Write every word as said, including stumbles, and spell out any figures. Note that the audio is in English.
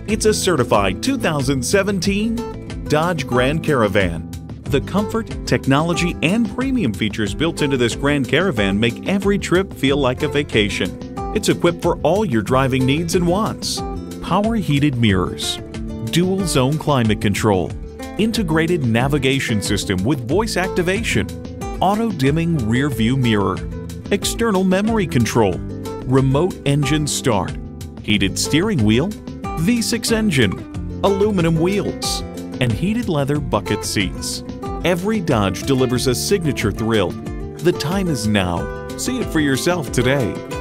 It's a certified two thousand seventeen Dodge Grand Caravan. The comfort, technology, and premium features built into this Grand Caravan make every trip feel like a vacation. It's equipped for all your driving needs and wants. Power heated mirrors, dual zone climate control, integrated navigation system with voice activation, auto dimming rear view mirror, external memory control, remote engine start, heated steering wheel, V six engine, aluminum wheels, and heated leather bucket seats. Every Dodge delivers a signature thrill. The time is now. See it for yourself today.